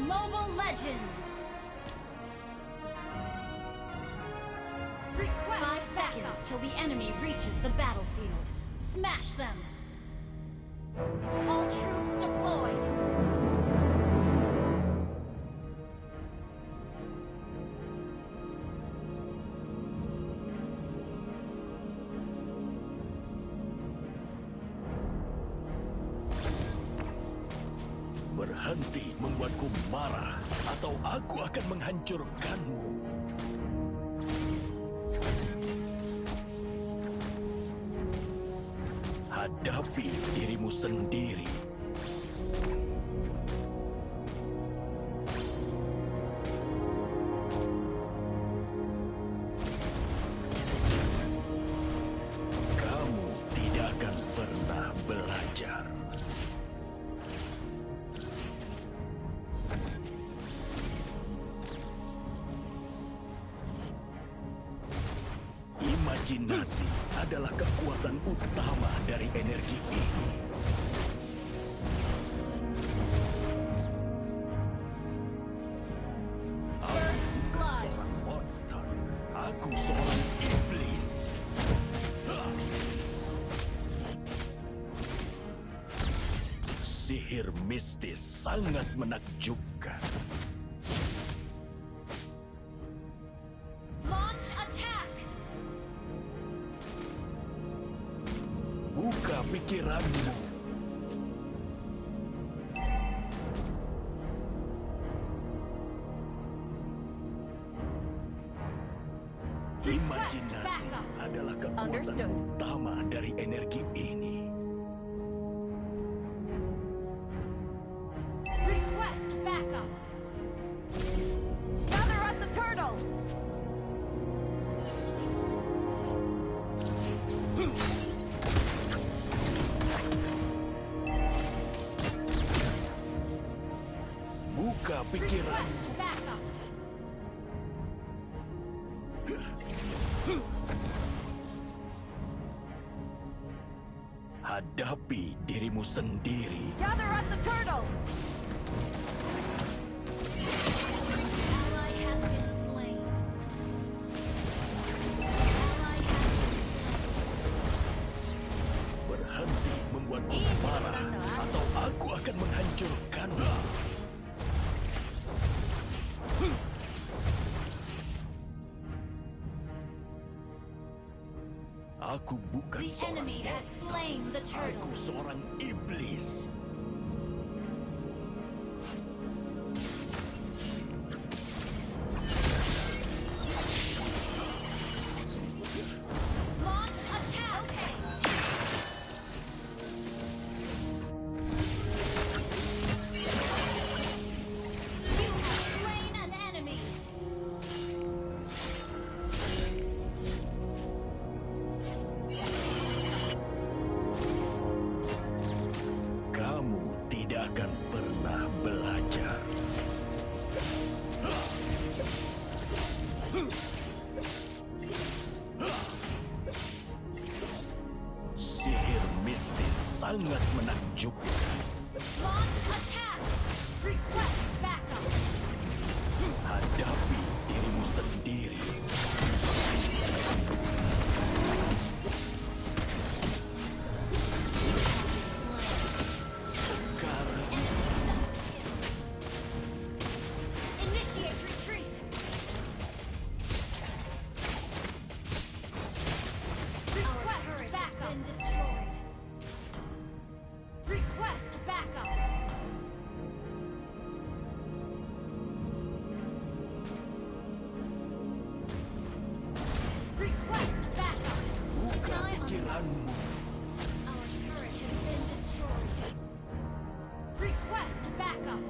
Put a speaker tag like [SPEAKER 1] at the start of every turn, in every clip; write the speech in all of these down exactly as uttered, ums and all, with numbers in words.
[SPEAKER 1] Mobile Legends! Request Five seconds till the enemy reaches the battlefield. Smash them! All troops deployed!
[SPEAKER 2] Berhenti membuatku marah, atau aku akan menghancurkanmu. Hadapi dirimu sendiri. Kamu tidak akan pernah belajar. Imajinasi adalah kekuatan utama dari energi ini.
[SPEAKER 1] First blood.
[SPEAKER 2] Seorang monster. Aku seorang iblis. Sihir mistis sangat menakjubkan.
[SPEAKER 1] Launch attack!
[SPEAKER 2] Buka pikiranmu. Imajinasi adalah kekuatan
[SPEAKER 1] Understood.
[SPEAKER 2] utama dari energi ini.
[SPEAKER 1] Request backup! Gather up the turtle!
[SPEAKER 2] Buka pikiran.
[SPEAKER 1] Request backup!
[SPEAKER 2] Hadapi dirimu sendiri.
[SPEAKER 1] Gather up the turtle! Ally has been slain. Ally has been slain.
[SPEAKER 2] Berhenti membuatku marah, atau aku akan menghancurkanmu. Aku bukan
[SPEAKER 1] The
[SPEAKER 2] seorang
[SPEAKER 1] enemy has
[SPEAKER 2] monster.
[SPEAKER 1] slain the turtle.
[SPEAKER 2] Aku seorang iblis.
[SPEAKER 1] Launch attack! You have slain an enemy!
[SPEAKER 2] Kamu tidak akan pernah belajar. Sihir mistis sangat menakjubkan.
[SPEAKER 1] Launch attack! Request backup!
[SPEAKER 2] Hadapi dirimu sendiri. Sekarang
[SPEAKER 1] Initiate retreat! Request backup! Been destroyed. Request backup! Request backup!
[SPEAKER 2] buka
[SPEAKER 1] Eye on the
[SPEAKER 2] pikiranmu.
[SPEAKER 1] Our turret has been destroyed. Request backup!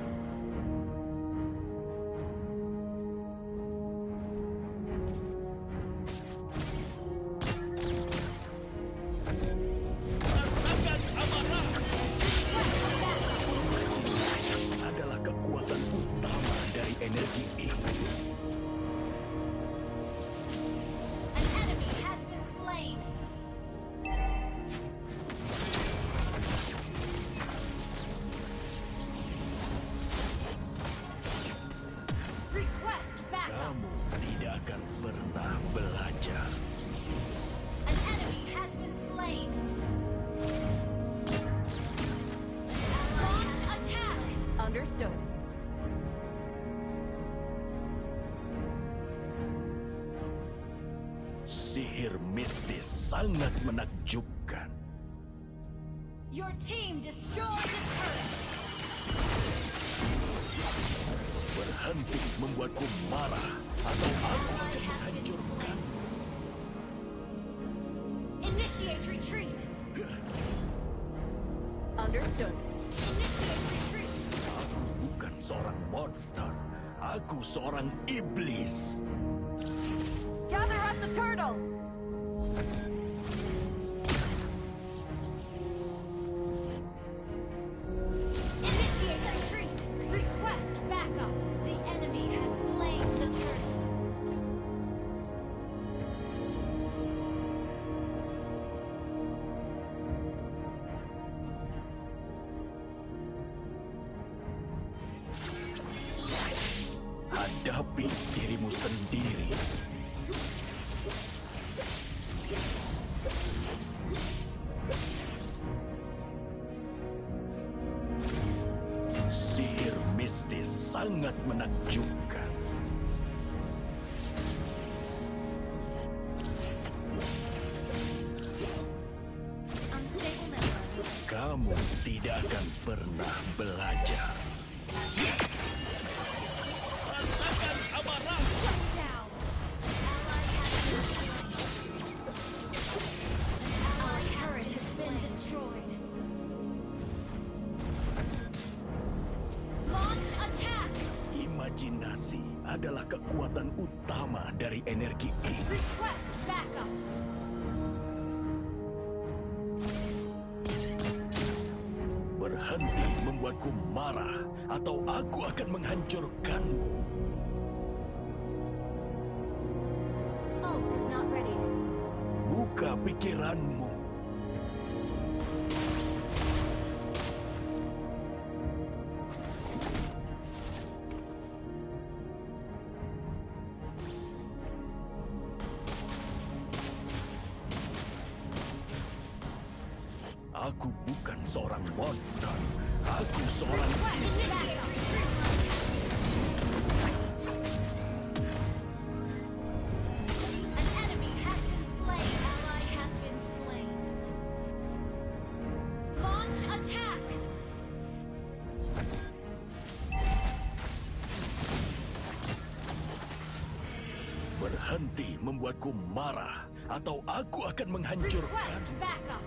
[SPEAKER 2] Rasakan amarah. Adalah kekuatan utama dari energi ini.
[SPEAKER 1] An enemy has been slain.
[SPEAKER 2] tidak akan pernah belajar.
[SPEAKER 1] An enemy has been slain. Launch attack.
[SPEAKER 3] Understood.
[SPEAKER 2] Sihir mistis sangat menakjubkan.
[SPEAKER 1] Your team destroyed the turret.
[SPEAKER 2] Berhenti membuatku marah, atau aku
[SPEAKER 1] Ally
[SPEAKER 2] akan
[SPEAKER 1] has been
[SPEAKER 2] menghancurkan.
[SPEAKER 1] slain. Initiate retreat.
[SPEAKER 3] Understood.
[SPEAKER 1] Initiate retreat.
[SPEAKER 2] Aku bukan seorang monster. Aku seorang iblis.
[SPEAKER 3] Gather up the turtle!
[SPEAKER 1] Initiate retreat. Request backup. The enemy has slain the turret.
[SPEAKER 2] Hadapi dirimu sendiri. Sihir mistis sangat menakjubkan.
[SPEAKER 1] Unstable network.
[SPEAKER 2] Kamu tidak akan pernah belajar.
[SPEAKER 1] Shut down. Ally has been slain. Ally turret has been destroyed. Launch attack.
[SPEAKER 2] Imajinasi adalah kekuatan utama dari energi ini.
[SPEAKER 1] Request backup.
[SPEAKER 2] Berhenti membuatku marah, atau aku akan menghancurkanmu.
[SPEAKER 1] Ult is not ready.
[SPEAKER 2] Buka pikiranmu. Aku bukan seorang monster. Aku seorang
[SPEAKER 1] Request initiate retreat. An enemy has been slain. Ally has been slain. Launch attack.
[SPEAKER 2] berhenti membuatku marah, atau aku akan menghancurkan.
[SPEAKER 1] Request backup.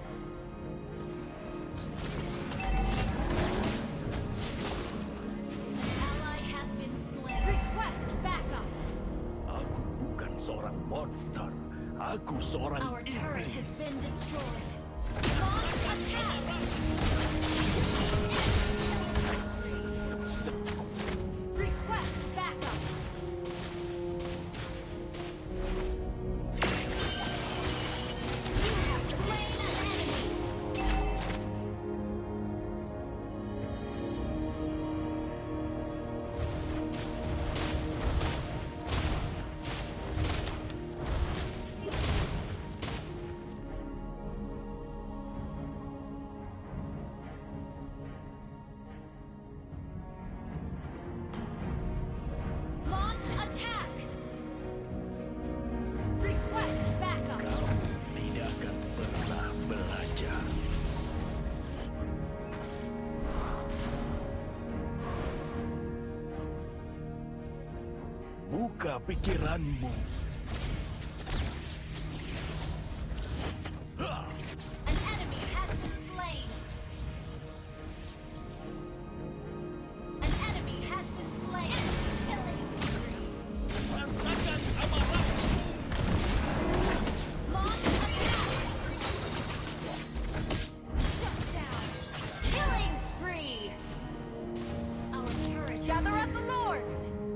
[SPEAKER 1] Ally has been slain. Request backup.
[SPEAKER 2] Aku bukan seorang monster. Aku seorang
[SPEAKER 1] Our turret
[SPEAKER 2] iblis.
[SPEAKER 1] has been destroyed. Launch attack.
[SPEAKER 2] Se-
[SPEAKER 1] Request backup. You have slain an enemy. Launch attack. Request backup.
[SPEAKER 2] Kamu tidak akan pernah belajar. Buka pikiranmu. Hah!
[SPEAKER 1] An enemy has been slain. An enemy has been slain. Killing spree.
[SPEAKER 2] Rasakan amarahmu.
[SPEAKER 1] Launch attack. Shut down. Killing spree. Our turret has
[SPEAKER 3] Gather
[SPEAKER 1] been
[SPEAKER 3] up the Lord!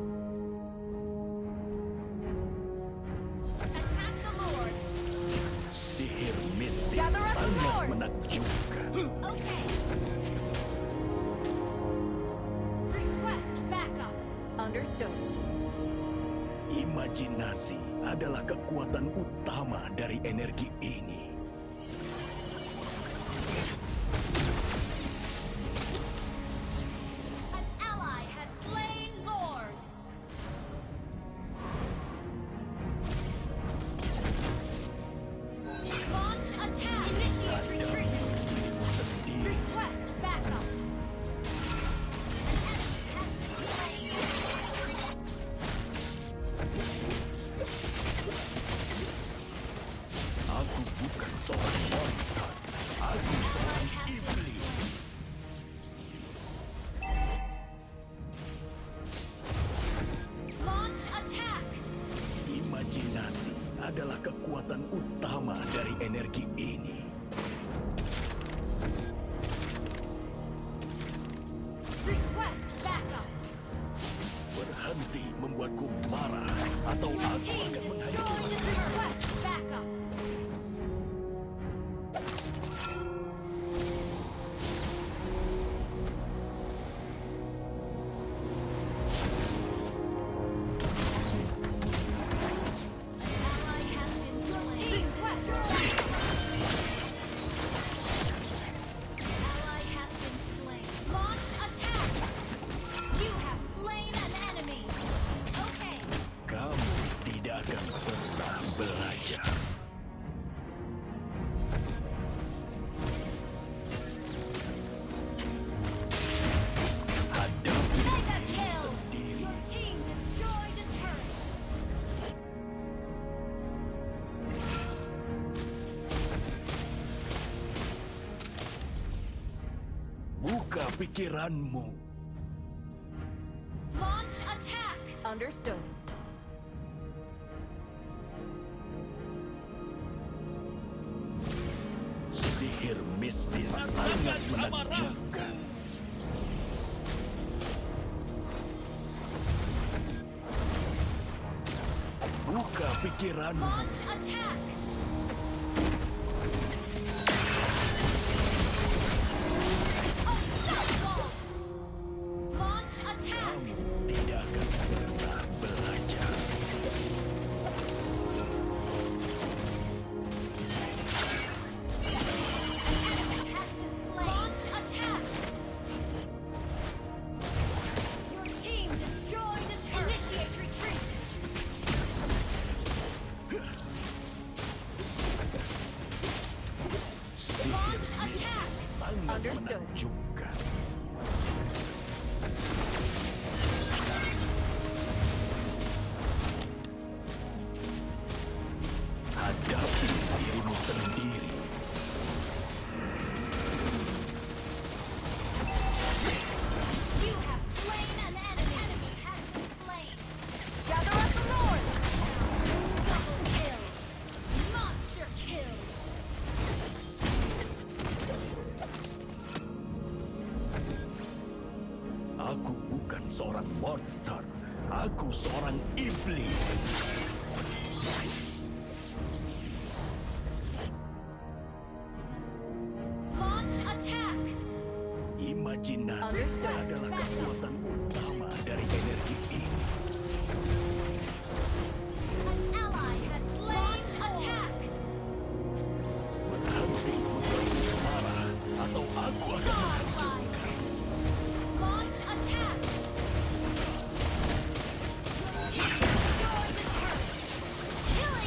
[SPEAKER 1] Attack the Lord.
[SPEAKER 2] Sihir mistis
[SPEAKER 3] Gather up the
[SPEAKER 2] sangat
[SPEAKER 3] Lord.
[SPEAKER 2] menakjubkan.
[SPEAKER 1] Okay. Request backup.
[SPEAKER 3] Understood.
[SPEAKER 2] Imajinasi adalah kekuatan utama dari energi ini.
[SPEAKER 1] An ally has slain Lord. Launch attack. Initiate retreat. Request backup. An enemy has been slain.
[SPEAKER 2] Aku bukan seorang monster. Aku seorang iblis.
[SPEAKER 1] Launch attack.
[SPEAKER 2] Imajinasi adalah kekuatan utama dari energi ini.
[SPEAKER 1] Request backup.
[SPEAKER 2] Berhenti membuatku marah atau
[SPEAKER 1] Your
[SPEAKER 2] aku
[SPEAKER 1] team
[SPEAKER 2] akan
[SPEAKER 1] destroyed
[SPEAKER 2] menghancurkan.
[SPEAKER 1] the request backup. Ally has been slain. Request Ally has been slain. Launch attack. You have slain an enemy. Okay.
[SPEAKER 2] Kamu tidak akan pernah belajar. Hadapi
[SPEAKER 1] Mega
[SPEAKER 2] dirimu
[SPEAKER 1] kill.
[SPEAKER 2] sendiri.
[SPEAKER 1] Your team destroyed a turret.
[SPEAKER 2] Buka pikiranmu.
[SPEAKER 1] Launch attack.
[SPEAKER 3] Understood.
[SPEAKER 2] Sihir mistis sangat menakjubkan. Buka pikiranmu.
[SPEAKER 1] Launch attack. Unstoppable. Launch attack.
[SPEAKER 2] Kamu tidak akan pernah belajar.
[SPEAKER 1] Enemy has been slain. Launch attack. Your team destroyed a turret. Initiate retreat.
[SPEAKER 2] Sihir
[SPEAKER 1] Launch
[SPEAKER 2] mistis
[SPEAKER 1] attack.
[SPEAKER 2] sangat
[SPEAKER 3] Understood.
[SPEAKER 2] menakjubkan. Hadapi dirimu sendiri.
[SPEAKER 1] You have slain an enemy. An enemy has been slain.
[SPEAKER 3] Gather up the Lord!
[SPEAKER 1] Double kill. Monster kill.
[SPEAKER 2] Aku bukan seorang monster. Aku seorang iblis.
[SPEAKER 1] Launch attack.
[SPEAKER 2] Imajinasi
[SPEAKER 3] Understood.
[SPEAKER 2] adalah kekuatan utama dari energi ini.
[SPEAKER 1] An ally has slain. Launch attack.
[SPEAKER 2] Berhenti membuatku marah atau aku akan
[SPEAKER 1] Godlike. Launch attack. Destroy the turret. Killing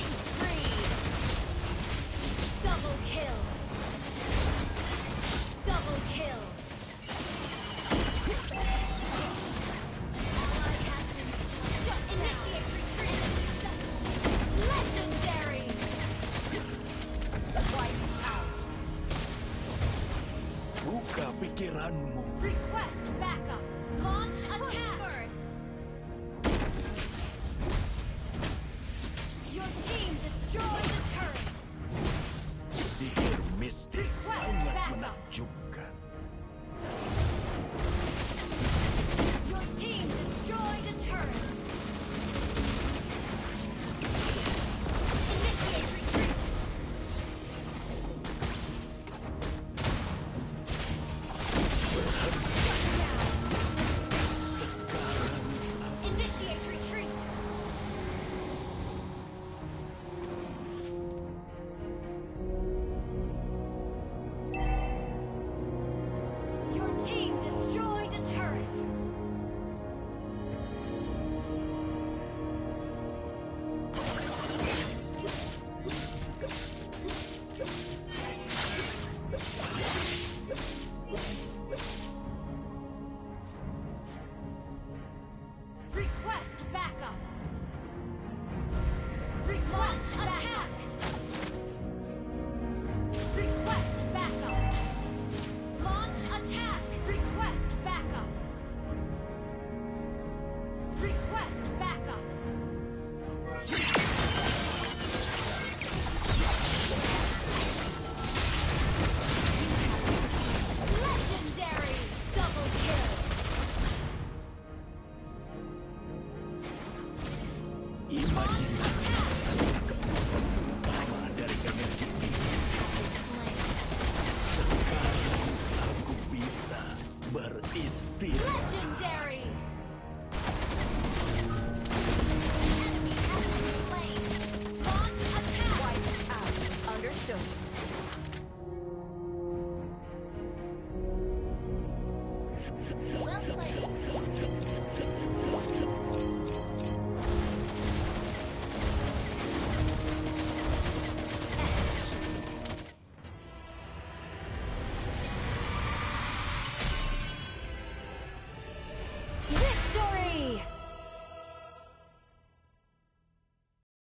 [SPEAKER 2] Imajinasi